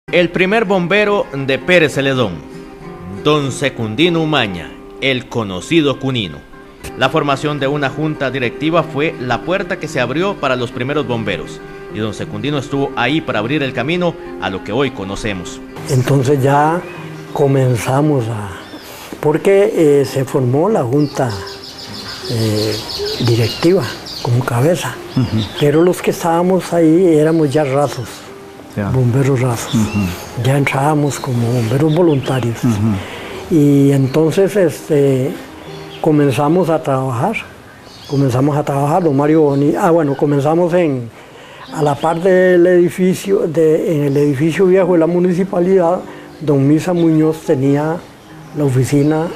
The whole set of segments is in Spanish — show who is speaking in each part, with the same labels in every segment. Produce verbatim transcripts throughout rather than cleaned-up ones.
Speaker 1: El primer bombero de Pérez Celedón, don Secundino Umaña, el conocido Cunino. La formación de una junta directiva fue la puerta que se abrió para los primeros bomberos, y don Secundino estuvo ahí para abrir el camino a lo que hoy conocemos. Entonces ya comenzamos a... porque eh, se formó la junta eh, directiva como cabeza, uh-huh. Pero los que estábamos ahí éramos ya rasos. Yeah. Bomberos rasos, uh-huh. Ya entrábamos como bomberos voluntarios, uh-huh. Y entonces este, comenzamos a trabajar, comenzamos a trabajar, don Mario Bonilla, ah bueno, comenzamos en, a la par del edificio, de, en el edificio viejo de la municipalidad, don Misa Muñoz tenía la oficina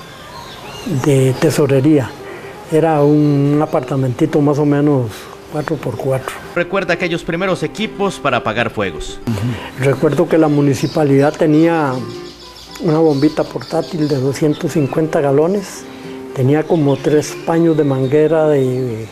Speaker 1: de tesorería, era un apartamentito más o menos cuatro por cuatro. Recuerda aquellos primeros equipos para apagar fuegos. Uh-huh. Recuerdo que la municipalidad tenía una bombita portátil de doscientos cincuenta galones, tenía como tres paños de manguera de,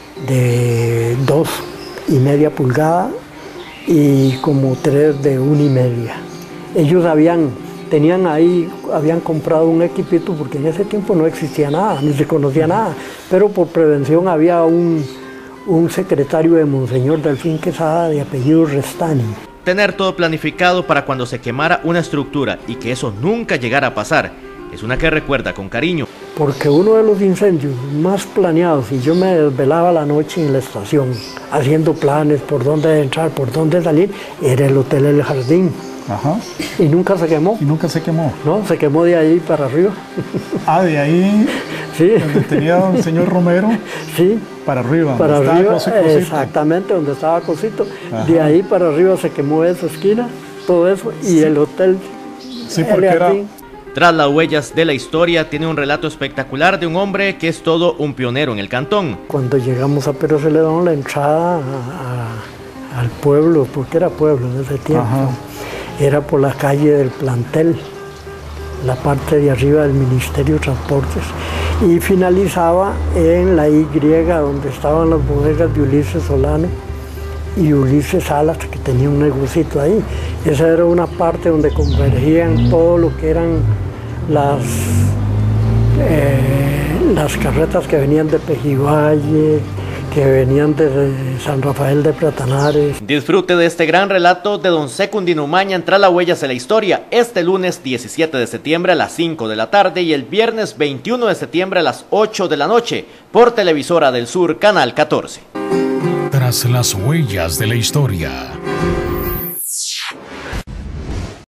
Speaker 1: de dos y media pulgada y como tres de una y media. Ellos habían, tenían ahí, habían comprado un equipito porque en ese tiempo no existía nada, ni se conocía nada, pero por prevención había un un secretario de Monseñor Delfín Quesada de apellido Restani. Tener todo planificado para cuando se quemara una estructura y que eso nunca llegara a pasar, es una que recuerda con cariño. Porque uno de los incendios más planeados, y yo me desvelaba la noche en la estación, haciendo planes por dónde entrar, por dónde salir, era el Hotel El Jardín. Ajá. Y nunca se quemó.
Speaker 2: ¿Y nunca se quemó?
Speaker 1: No, se quemó de ahí para arriba.
Speaker 2: Ah, de ahí,
Speaker 1: sí.
Speaker 2: Donde tenía el señor Romero.
Speaker 1: Sí.
Speaker 2: Para arriba.
Speaker 1: Para arriba,
Speaker 2: Cosito.
Speaker 1: Exactamente, donde estaba Cosito. Ajá. De ahí para arriba se quemó esa esquina, todo eso, y sí. El hotel.
Speaker 2: Sí, porque era...
Speaker 1: Tras las huellas de la historia, tiene un relato espectacular de un hombre que es todo un pionero en el cantón. Cuando llegamos a Pérez Celedón, la entrada a, a, al pueblo, porque era pueblo en ese tiempo, ajá. Era por la calle del plantel, la parte de arriba del Ministerio de Transportes, y finalizaba en la Y, donde estaban las bodegas de Ulises Solano y Ulises Salas, que tenía un negocito ahí. Esa era una parte donde convergían todo lo que eran las, eh, las carretas que venían de Pejivalle, que venían de San Rafael de Platanares. Disfrute de este gran relato de don Secundino Umaña en Tras las huellas de la historia, este lunes diecisiete de septiembre a las cinco de la tarde y el viernes veintiuno de septiembre a las ocho de la noche por Televisora del Sur, Canal catorce.
Speaker 3: Tras las huellas de la historia.